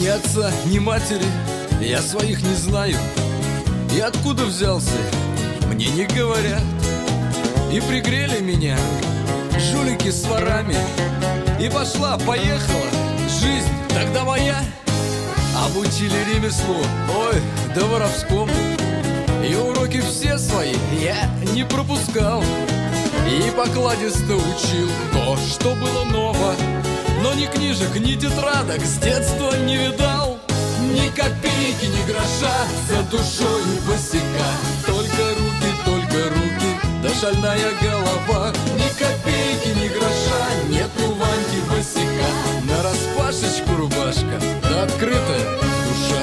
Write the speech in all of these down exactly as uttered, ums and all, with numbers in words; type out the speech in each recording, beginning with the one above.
Ни отца, ни матери я своих не знаю. И откуда взялся, мне не говорят. И пригрели меня жулики с ворами. И пошла, поехала жизнь тогда моя. Обучили ремеслу, ой, да воровскому. И уроки все свои я не пропускал. И покладисто учил то, что было ново. Но ни книжек, ни тетрадок с детства не видал. Ни копейки, ни гроша за душой босика. Только руки, только руки, да шальная голова. Ни копейки, ни гроша, нету Ваньки босика. Нараспашечку рубашка, да открытая душа.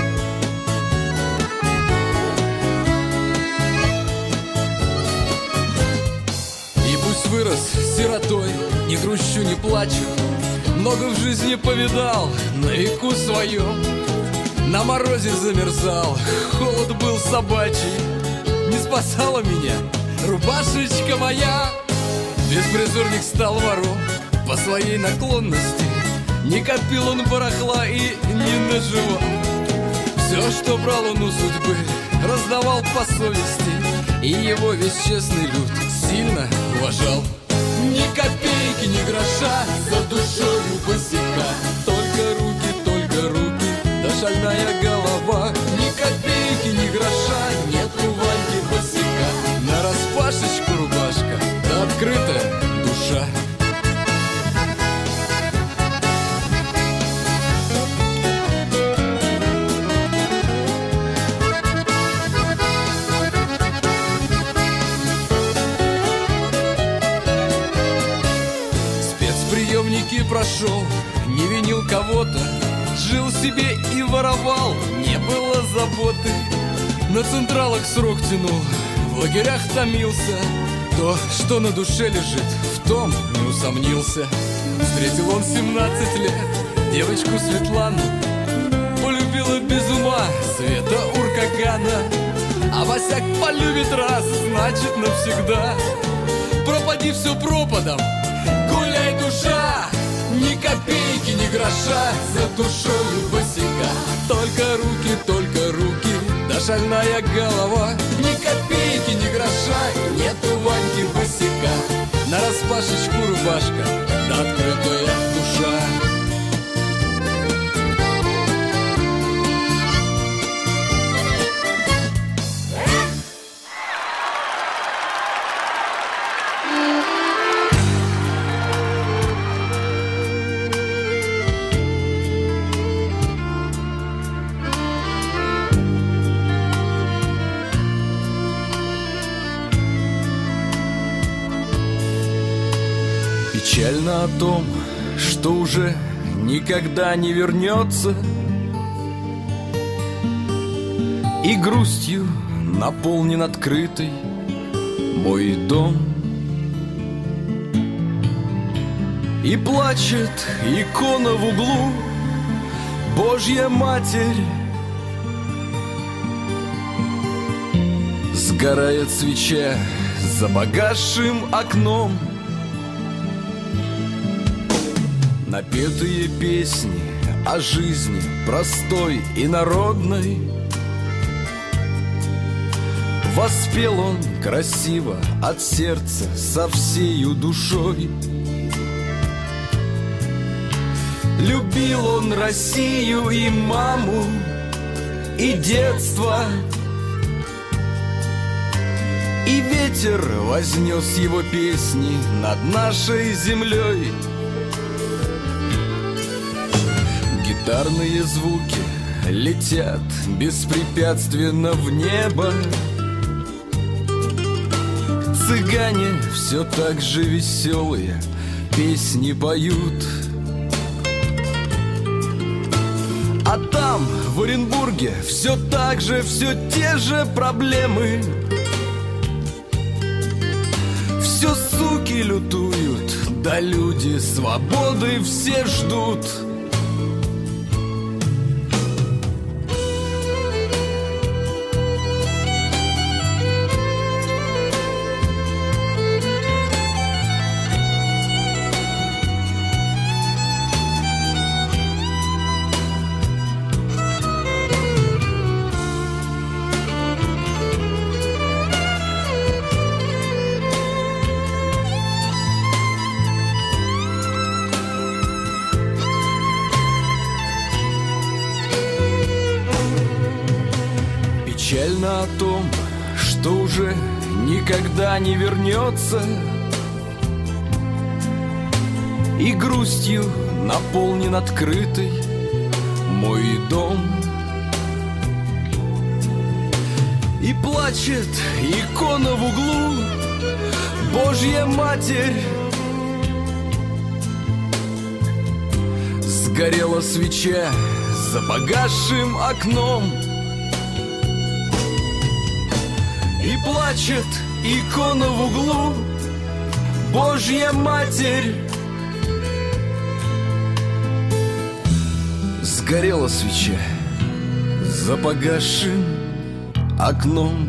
И пусть вырос сиротой, не грущу, не плачу. Много в жизни повидал на веку своем. На морозе замерзал, холод был собачий. Не спасала меня рубашечка моя. Беспризорник стал вором по своей наклонности. Не копил он барахла и не наживал. Все, что брал он у судьбы, раздавал по совести. И его весь честный люд сильно уважал. Ни копейки, ни гроша за душою босика. Только руки, только руки, да шальная голова. Ни копейки, ни гроша, нету Ваньки босика. Нараспашечку рубашка, да открытая душа. Прошел, не винил кого-то, жил себе и воровал, не было заботы. На централах срок тянул, в лагерях томился. То, что на душе лежит, в том не усомнился. Встретил он семнадцать лет девочку Светлану. Полюбила без ума Света Уркагана. А Васяк полюбит раз, значит навсегда. Пропади все пропадом, гуляй, душа. Ни копейки, ни гроша за душою босика. Только руки, только руки, да шальная голова. Ни копейки, ни гроша, нету Ваньки босика. Нараспашечку рубашка, да открытая душа. Печально о том, что уже никогда не вернется, и грустью наполнен открытый мой дом. И плачет икона в углу, Божья Матерь. Сгорает свеча за погасшим окном. Напетые песни о жизни простой и народной. Воспел он красиво от сердца со всею душой. Любил он Россию и маму, и детство. И ветер вознес его песни над нашей землей. Гитарные звуки летят беспрепятственно в небо. Цыгане все так же веселые песни поют. А там, в Оренбурге, все так же, все те же проблемы. Все суки лютуют, да люди свободы все ждут. Печально о том, что уже никогда не вернется, и грустью наполнен открытый мой дом. И плачет икона в углу, Божья Матерь. Сгорела свеча за погасшим окном, и плачет икона в углу, Божья Матерь. Сгорела свеча за погасшим окном.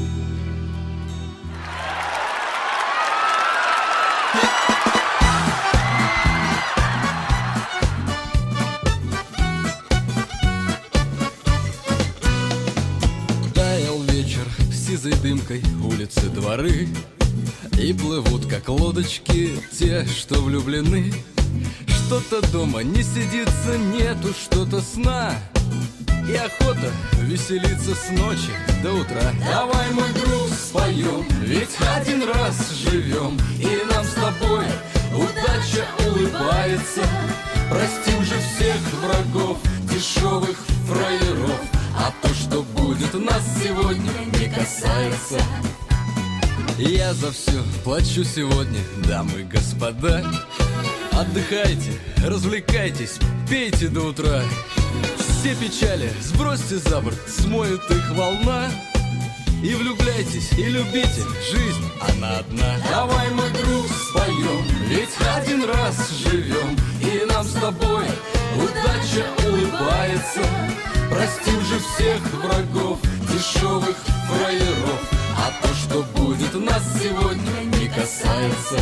Таял вечер сизой дымкой улицы, дворы, и плывут, как лодочки, те, что влюблены. Что-то дома не сидится, нету что-то сна, и охота веселиться с ночи до утра. Давай, мой друг, споем, ведь один раз живем, и нам с тобой удача улыбается. Простим же всех врагов, дешевых фраеров, а то, что будет, нас сегодня не касается. Я за все плачу сегодня, дамы и господа. Отдыхайте, развлекайтесь, пейте до утра. Все печали сбросьте за борт, смоет их волна. И влюбляйтесь, и любите, жизнь, она одна. Давай, мой друг, споем, ведь один раз живем, и нам с тобой удача улыбается. Простим же всех врагов, дешевых фраеров, а то, что будет, нас сегодня не касается.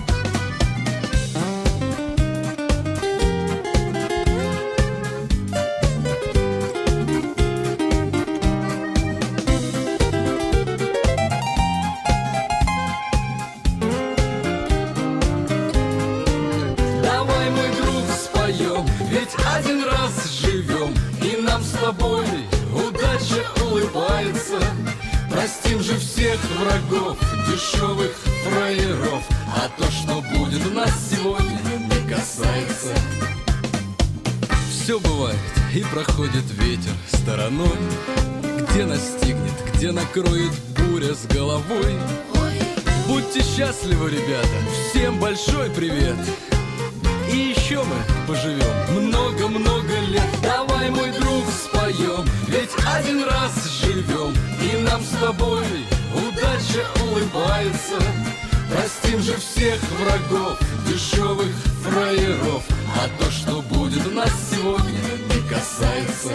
Один раз живем, и нам с тобой удача улыбается. Простим же всех врагов, дешевых фраеров, а то, что будет, нас сегодня не касается. Все бывает, и проходит ветер стороной, где настигнет, где накроет буря с головой. Будьте счастливы, ребята, всем большой привет. И еще мы поживем много-много лет. Давай, мой друг, споем, ведь один раз живем, и нам с тобой удача улыбается. Простим же всех врагов, дешевых фраеров, а то, что будет, нас сегодня не касается.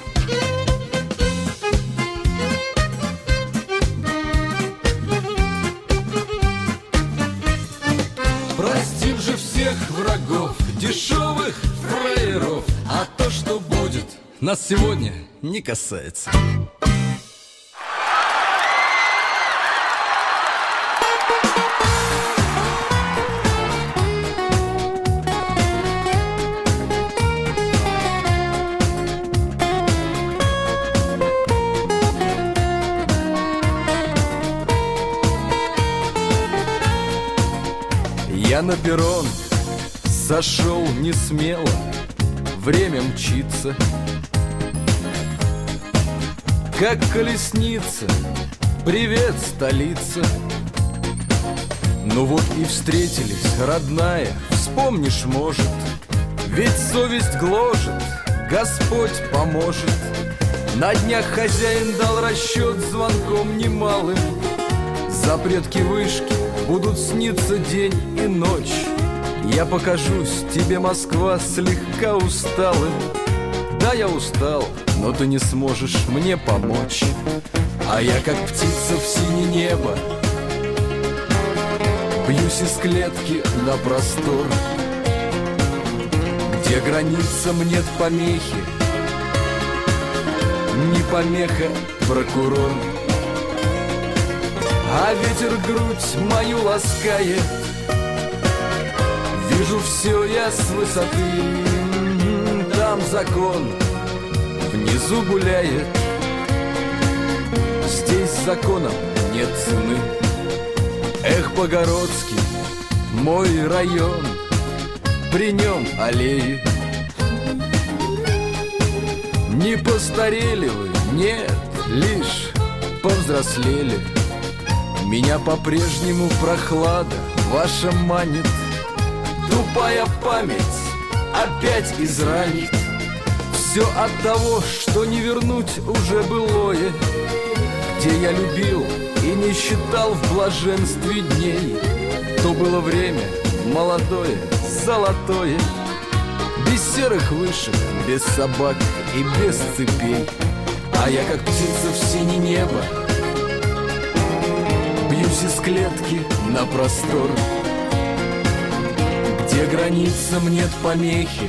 Простим же всех врагов, дешевых фраеров, а то, что будет, нас сегодня не касается. Я на перрон сошел не смело, время мчится, как колесница. Привет, столица. Ну вот и встретились, родная, вспомнишь, может, ведь совесть гложет, Господь поможет. На днях хозяин дал расчет звонком немалым. Запретки вышки будут сниться день и ночь. Я покажусь тебе, Москва, слегка усталым. Да, я устал, но ты не сможешь мне помочь. А я, как птица в синее небо, бьюсь из клетки на простор, где границам нет помехи, не помеха прокурор. А ветер грудь мою ласкает, вижу все я с высоты. Там закон внизу гуляет. Здесь законом нет цены. Эх, Богородский, мой район, при нем аллеи. Не постарели вы, нет, лишь повзрослели. Меня по-прежнему прохлада ваша манит. Тупая память опять изранит. Все от того, что не вернуть уже былое, где я любил и не считал в блаженстве дней. То было время молодое, золотое, без серых вышек, без собак и без цепей. А я, как птица в синее небо, бьюсь из клетки на простор, где границам нет помехи.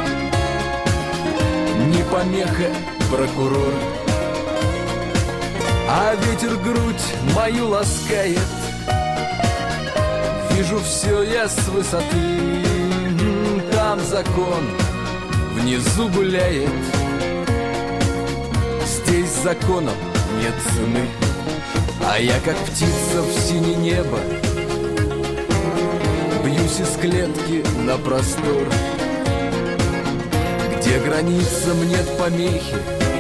Не помеха прокурор, а ветер грудь мою ласкает. Вижу все я с высоты, там закон внизу гуляет. Здесь законом нет цены, а я, как птица в синее небо, бьюсь из клетки на простор, где границам нет помехи.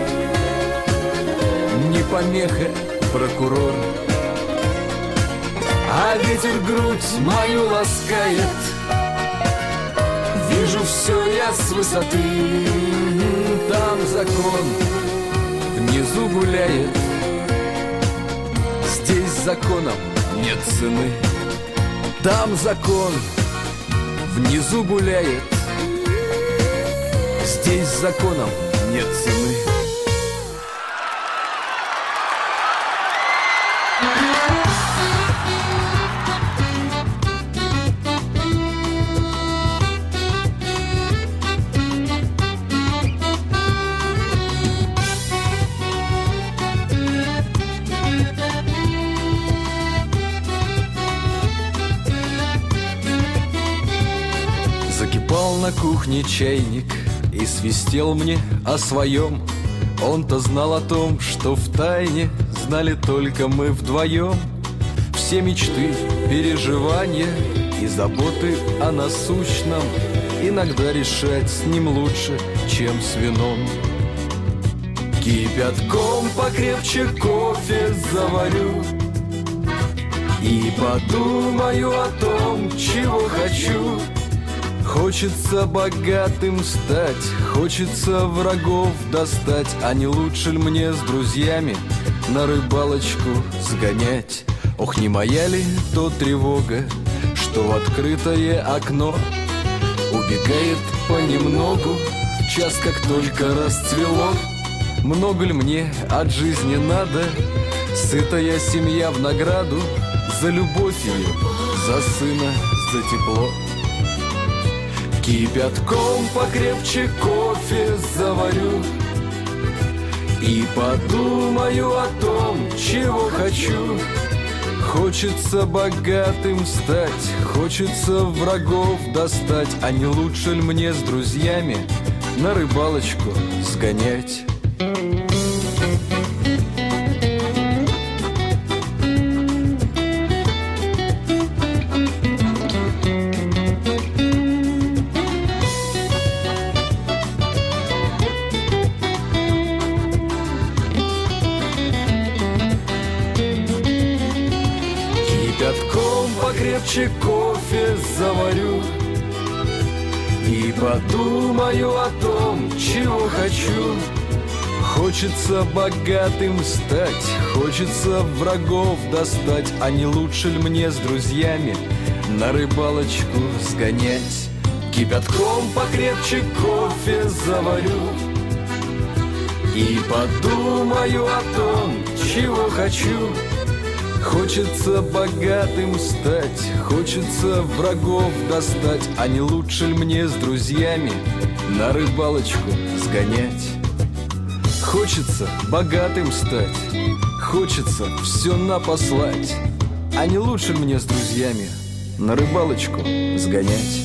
Не помеха прокурор, а ветер грудь мою ласкает. Вижу все я с высоты, там закон внизу гуляет. Здесь законом нет цены, там закон внизу гуляет. Здесь законом нет цены. Закипал на кухне чайник и свистел мне о своем. Он-то знал о том, что втайне знали только мы вдвоем. Все мечты, переживания и заботы о насущном иногда решать с ним лучше, чем с вином. Кипятком покрепче кофе заварю и подумаю о том, чего хочу. Хочется богатым стать, хочется врагов достать. А не лучше ли мне с друзьями на рыбалочку сгонять? Ох, не моя ли то тревога, что в открытое окно убегает понемногу в час, как только расцвело? Много ли мне от жизни надо? Сытая семья в награду за любовь ее, за сына, за тепло. Кипятком покрепче кофе заварю и подумаю о том, чего хочу. Хочется богатым стать, хочется врагов достать. А не лучше ли мне с друзьями на рыбалочку сгонять? Покрепче кофе заварю и подумаю о том, чего хочу. Хочется богатым стать, хочется врагов достать. А не лучше ли мне с друзьями на рыбалочку сгонять? Кипятком покрепче кофе заварю и подумаю о том, чего хочу. Хочется богатым стать, хочется врагов достать. А не лучше ли мне с друзьями на рыбалочку сгонять? Хочется богатым стать, хочется все напослать. А не лучше ли мне с друзьями на рыбалочку сгонять?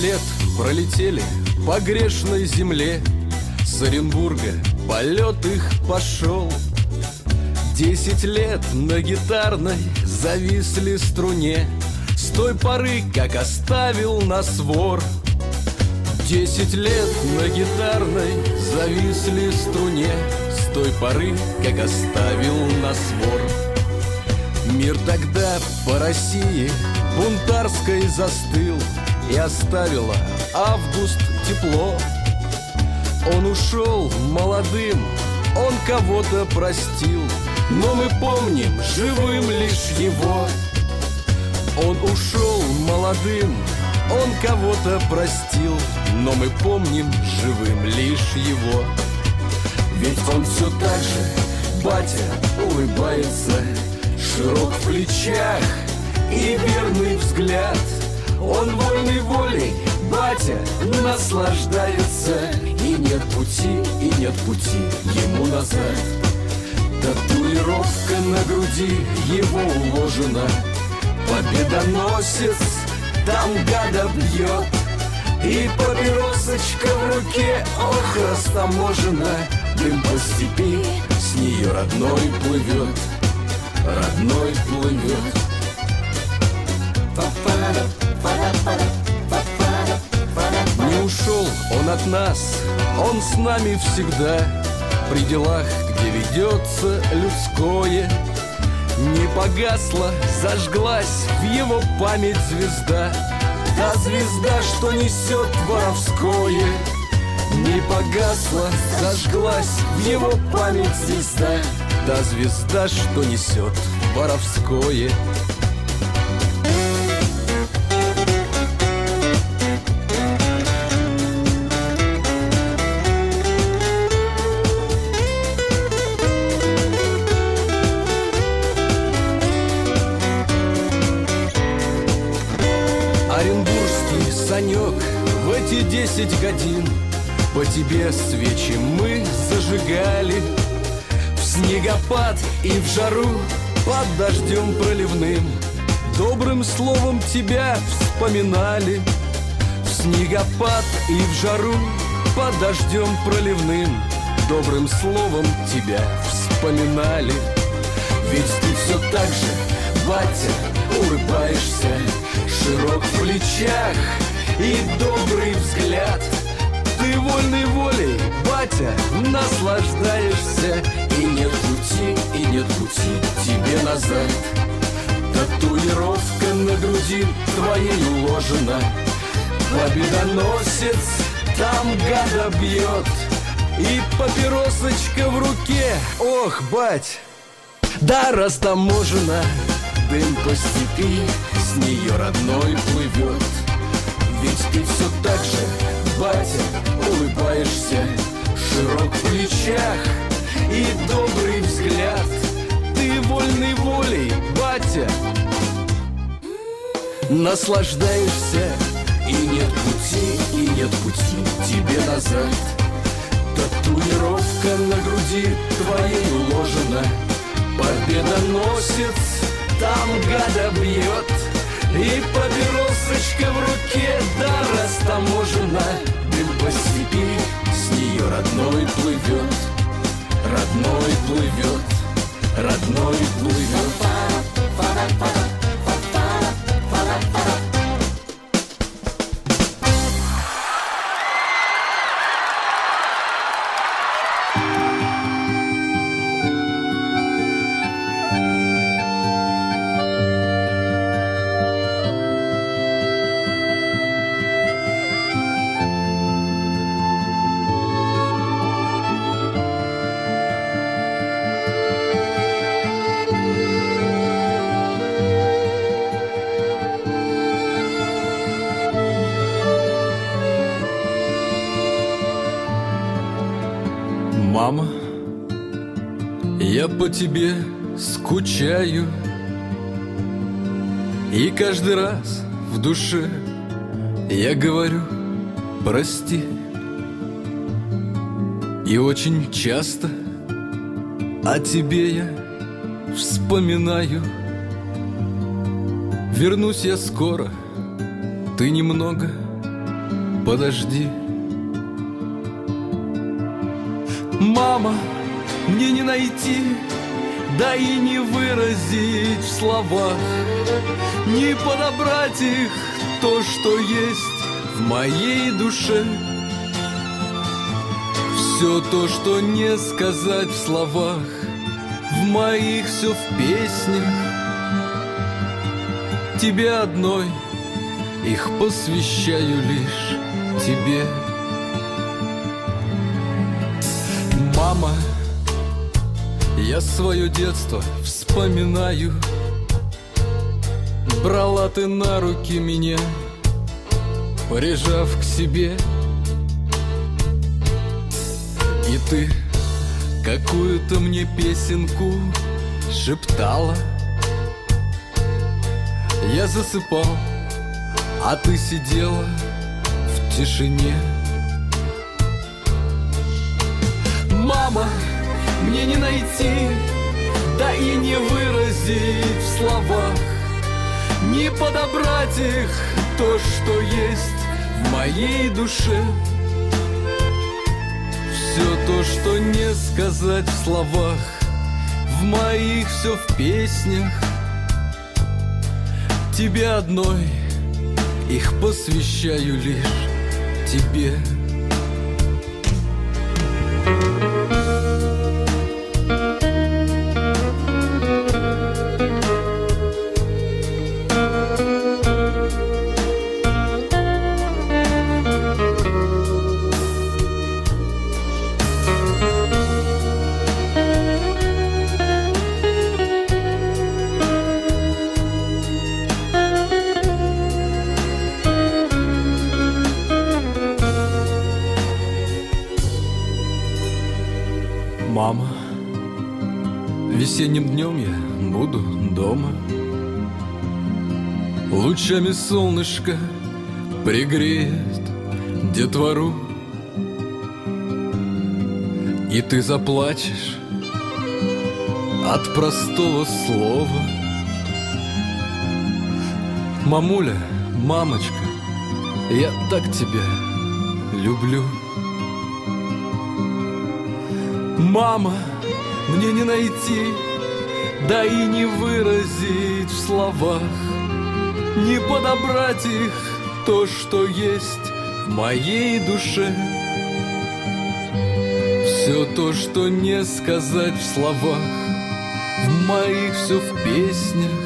лет пролетели по грешной земле, с Оренбурга полет их пошел. Десять лет на гитарной зависли струне, с той поры, как оставил нас вор. Десять лет на гитарной зависли струне, с той поры, как оставил нас вор. Мир тогда по России бунтарской застыл, и оставила август тепло. Он ушел молодым, он кого-то простил, но мы помним живым лишь его. Он ушел молодым, он кого-то простил, но мы помним живым лишь его. Ведь он все так же, батя, улыбается, широк в плечах и верный взгляд. Он вольной волей, батя, наслаждается, и нет пути, и нет пути ему назад. Татуировка на груди его уложена, победоносец там гада бьет, и папиросочка в руке, ох, растаможена. Дым по степи, с нее родной плывет, родной плывет. Не ушел он от нас, он с нами всегда, при делах, где ведется людское. Не погасла, зажглась в его память звезда, та звезда, что несет воровское. Не погасла, зажглась в его память звезда, та звезда, что несет воровское. Оренбургский Санек, в эти десять годин по тебе свечи мы зажигали, в снегопад и в жару под дождем проливным добрым словом тебя вспоминали. В снегопад и в жару под дождем проливным добрым словом тебя вспоминали. Ведь ты все так же, батя, улыбаешься, широк в плечах и добрый взгляд. Ты вольной волей, батя, наслаждаешься, и нет пути, и нет пути тебе назад. Татуировка на груди твоей уложена, победоносец там гада бьет, и папиросочка в руке, ох, бать, да растаможена. Дым по степи, с нее родной плывет. Ведь ты все так же, батя, улыбаешься, широк в плечах и добрый взгляд. Ты вольной волей, батя, наслаждаешься, и нет пути, и нет пути тебе назад. Татуировка на груди твоей уложена, победоносец там гада бьет, и папиросочка в руке, да растаможена. Дым по степи, с нее родной плывет, родной плывет, родной плывет. Мама, я по тебе скучаю, и каждый раз в душе я говорю прости. И очень часто о тебе я вспоминаю. Вернусь я скоро, ты немного подожди. Мама, мне не найти, да и не выразить в словах, не подобрать их то, что есть в моей душе. Все то, что не сказать в словах, в моих все в песнях. Тебе одной их посвящаю лишь тебе. Мама, я свое детство вспоминаю. Брала ты на руки меня, прижав к себе. И ты какую-то мне песенку шептала. Я засыпал, а ты сидела в тишине. Мама, мне не найти, да и не выразить в словах, не подобрать их то, что есть в моей душе. Все то, что не сказать в словах, в моих все в песнях. Тебе одной их посвящаю лишь тебе. Мама, весенним днем я буду дома. Лучами солнышко пригреет детвору. И ты заплачешь от простого слова. Мамуля, мамочка, я так тебя люблю. Мама, мне не найти, да и не выразить в словах, не подобрать их то, что есть в моей душе. Все то, что не сказать в словах, в моих все в песнях.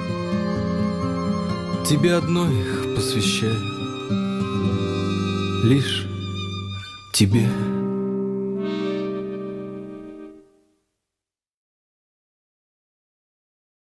Тебе одной их посвящаю, лишь тебе.